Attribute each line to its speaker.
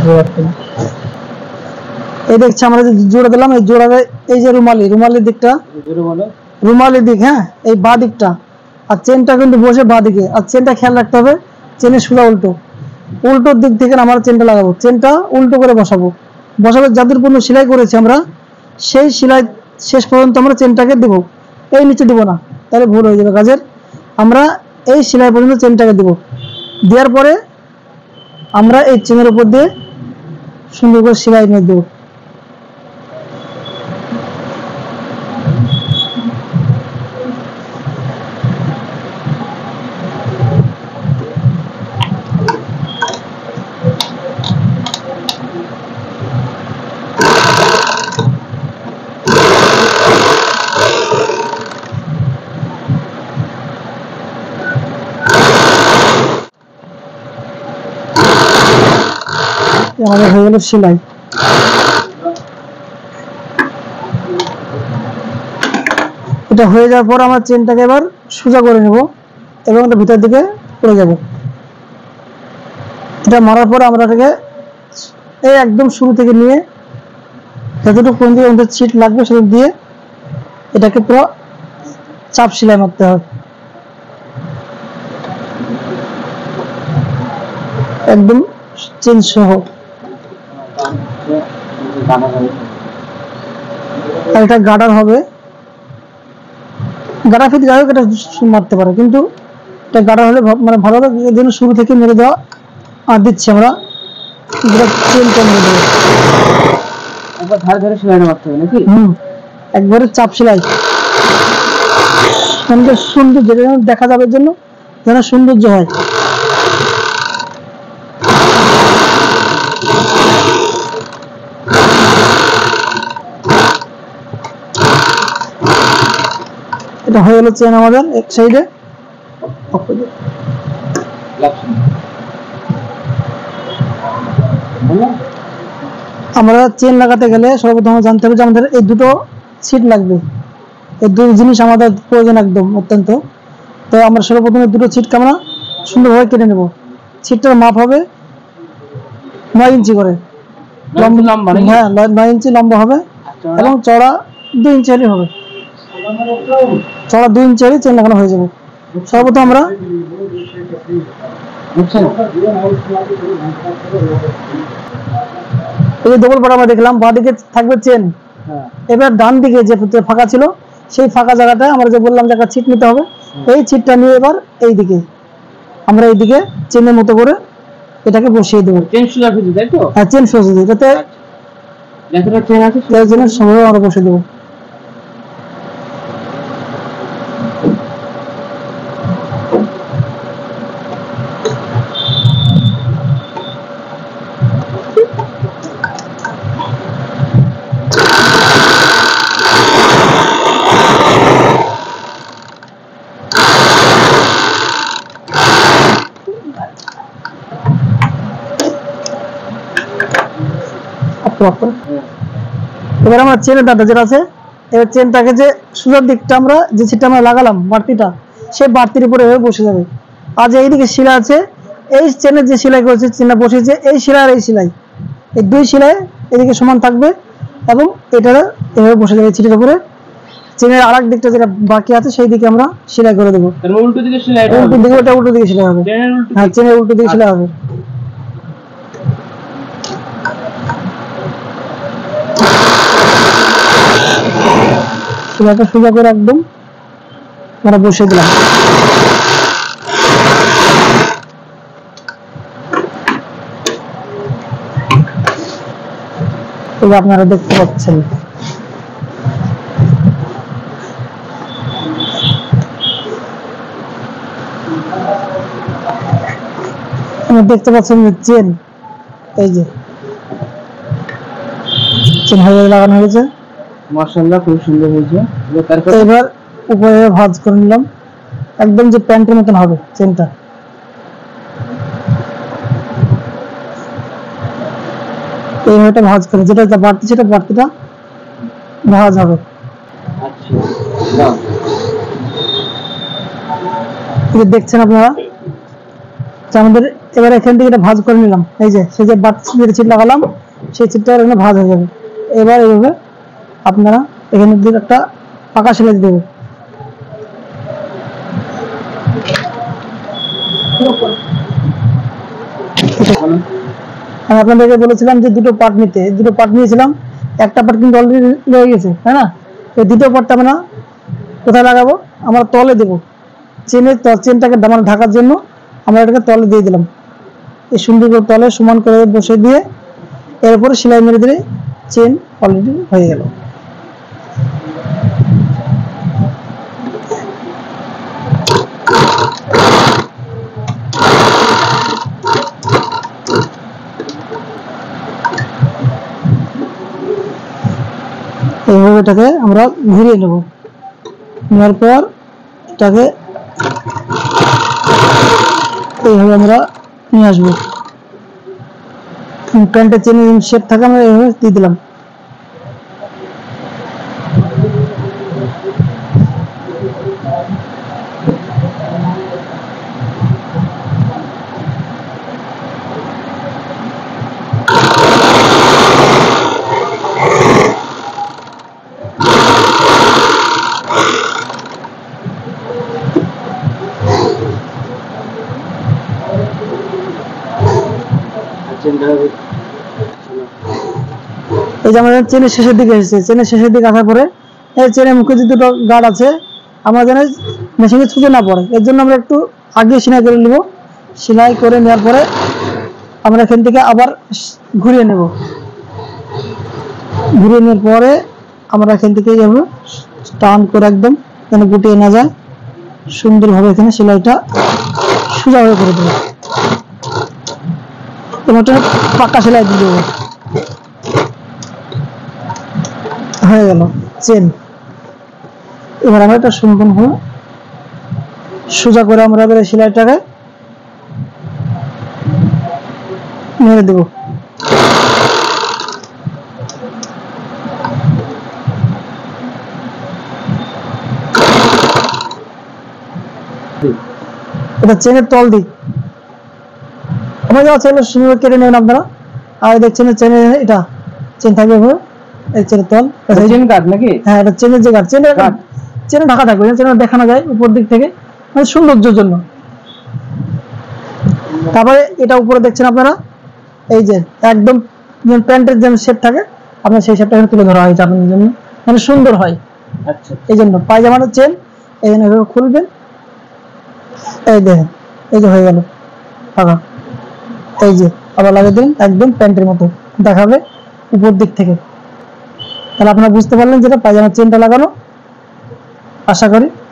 Speaker 1: এই দেখছি আমরা যে জোড়া দিলাম, এই জোড়াতে এই যে রুমালি দিকটা, রুমালি দিক, হ্যাঁ এই বাঁ দিকটা, আর চেনটা কিন্তু বসে বাঁ দিকে। আর চেনটা খেয়াল রাখতে হবে, চেনের সোজা উল্টোর দিক থেকে আমরা চেনটা লাগাবো, চেনটা উল্টো করে বসাবো। যাদের পূর্ণ সেলাই করেছি আমরা, সেই সেলাই শেষ পর্যন্ত আমরা চেনটাকে দেবো, এই নিচে দেবো না, তাহলে ভুল হয়ে যাবে কাজের। আমরা এই সেলাই পর্যন্ত চেনটাকে দেবো, দেওয়ার পরে আমরা এই চেনের উপর দিয়ে সুন্দর করে সেলাই নিয়ে দেবো। আমাদের হয়ে গেল সেলাই। এটা হয়ে যাওয়ার পর আমরা চেনটাকে এবার সোজা করে নেব এবং এটা ভিতর দিকে পড়ে যাব। এটা মারার পর আমরা এটাকে এই একদম শুরু থেকে নিয়ে যতটুকু কোন দিকে আমাদের ছিট লাগবে সেটা দিয়ে এটাকে পুরো চাপ সেলাই মারতে হবে, একদম চেন সহ। এটা গার্ডার হবে, গাড়া ফিট যাই হোক এটা মারতে পারে, কিন্তু এটা গাড়া হলে মানে ভালো হবে। এই জন্য শুরু থেকে মেরে দেওয়া আর দিচ্ছি আমরা চেনটা মেরে দেবো, একবার ধারে ধারে সেলাই মারতে হবে নাকি? একবারে চাপ সেলাই, সুন্দর যেটা দেখা যাবে জন্য যেন সৌন্দর্য হয়। এটা হয়ে গেল চেন আমাদের এক সাইডে। আমরা চেন লাগাতে গেলে সর্বপ্রথম জানতে হবে যে আমাদের এই দুটো সিট লাগবে, এই দুটো জিনিস আমাদের প্রয়োজন একদম অত্যন্ত। তো আমরা সর্বপ্রথমে দুটো সিটকে আমরা সুন্দরভাবে কেটে নেব। সিটটার মাপ হবে 9 ইঞ্চি করে, হ্যাঁ 9 ইঞ্চি লম্বা হবে এবং চড়া 2 ইঞ্চি হবে, চড়া 2 ইঞ্চি চেন লাগানো হয়ে যাবে। সর্বপ্রথম আমরা এই যে ডবল পাটা আমরা দেখলাম, বাঁ দিকে থাকবে চেন, এবার ডান দিকে যে ফাঁকা ছিল সেই ফাঁকা জায়গাটা আমরা যে বললাম যে একটা ছিট নিতে হবে, এই ছিটটা নিয়ে এবার এই দিকে আমরা এইদিকে চেনের মতো করে এটাকে বসিয়ে দেবো। চেন সোজা করে দিই, তাই তো? হ্যাঁ চেন সোজা দিই, এটাতে যতটা চেন আছে সেই চেনের সঙ্গে আমরা বসিয়ে দেবো। এবার আমরা চেনের দাঁড়া যেটা আছে, এবার চেনটাকে যে সোজার দিকটা আমরা যে ছিটটা আমরা লাগালাম বাড়তিটা, সেই বাড়তির উপরে বসে যাবে। আর যে এইদিকে সেলাই আছে, এই চেনের যে সেলাই করেছে চেনটা বসেছে, এই সেলাই আর এই সেলাই, এই দুই সেলাই এদিকে সমান থাকবে এবং এটা এভাবে বসে যাবে ছিটের উপরে। চেনের আর এক দিকটা যেটা বাকি আছে সেই দিকে আমরা সেলাই করে দেবো। উল্টো দিকে সেলাই, উল্টো দিকে ওটা উল্টো দিকে সেলাই হবে, হ্যাঁ চেনের উল্টো দিকে সেলাই হবে। সেলাইটা সোজা করে একদম আমরা বসে দিলাম। এবার আপনারা দেখতে পাচ্ছেন দেখতে পাচ্ছেন চেন, এই যে চেন হয়ে লাগানো হয়েছে, মাশাআল্লাহ খুব সুন্দর হয়েছে। এবার উপরে ভাঁজ করে নিলাম, একদম যে প্যান্টের মতন হবে চেনটা। এইভাবে ভাঁজ করে যেটা বাড়তি সেটা বাড়তিটা ভাঁজ হবে। দেখছেন আপনারা আমাদের এবার এখান থেকে এটা ভাঁজ করে নিলাম। এই যে সেই যে বাট ছিট লাগালাম, সেই ছিটটা এখানে ভাঁজ হয়ে যাবে। এবার এইভাবে আপনারা এখানে দিয়ে একটা পাকা সেলাই দেবেন। আমি আপনাদেরকে বলেছিলাম যে দুটো পার্ট নিতে, দুটো পার্ট নিয়েছিলাম, একটা পার্ট কিন্তু অলরেডি রয়ে গেছে, তাই না? এই দ্বিতীয় পার্টটা আমরা কোথায় লাগাবো? আমরা তলে দেবো, চেনটাকে ঢাকার জন্য আমরা এটাকে তলে দিয়ে দিলাম। এই সুন্দর করে তলে সমান করে বসে দিয়ে এরপরে সেলাই মেরে দিলে চেন অলরেডি হয়ে গেল। এইভাবে এটাকে আমরা ঘুরিয়ে নেব, নেওয়ার পর এটাকে এইভাবে আমরা নিয়ে আসবো। প্যান্টের চেনের শেপ থাকে আমরা এইভাবে দিয়ে দিলাম। এই যে আমাদের চেনের শেষের দিকে এসেছে, চেনের শেষের দিকে আসার পরে এই চেনের মুখে যে দুটো গার্ড আছে আমরা যেন মেশিনে ছুঁচে না পড়ে, এর জন্য আমরা একটু আগে সেলাই করে নেব। সেলাই করে নেওয়ার পরে আমরা এখান থেকে আবার ঘুরিয়ে নেব। ঘুরিয়ে নেওয়ার পরে আমরা এখান থেকে যাবো টান করে একদম যেন গুটিয়ে না যায়, সুন্দরভাবে এখানে সেলাইটা সোজা হয়ে করে দেবো। তোমার পাক্কা সেলাই দিয়ে দেবো। হয়ে গেল চেন। এবার আমরা এটা সম্পূর্ণ সোজা করে আমরা এবার সেলাইটাকে মেরে দেব। এটা চেনের তল দিক, আমরা যা চাইলে সুন্দর কেটে নেবেন আপনারা। আর দেখছেন চেনের এটা চেন থাকবে এই চেনের তল, চেন গার্ড নাকি? হ্যাঁ, এটা চেনের যে গার্ড, চেনে ঢাকা থাকবে, চেনে দেখানো যায় উপর দিক থেকে, মানে সৌন্দর্যের জন্য। তারপরে এটা উপরে দেখছেন আপনারা, এই যে একদম প্যান্টের যে শেপ থাকে আপনার সেই শেপটা এখানে তুলে ধরা হয়েছে আপনাদের জন্য, মানে সুন্দর হয়। আচ্ছা, এই জন্য পায়জামাটা চেন এখানে খুলবেন, এই দেখেন এই যে হয়ে গেল পাকা। এই যে আবার লাগিয়ে দিন, একদম প্যান্টের মতো দেখাবে উপর দিক থেকে। তাহলে আপনারা বুঝতে পারলেন যেটা পায়জামার চেনটা লাগানো, আশা করি।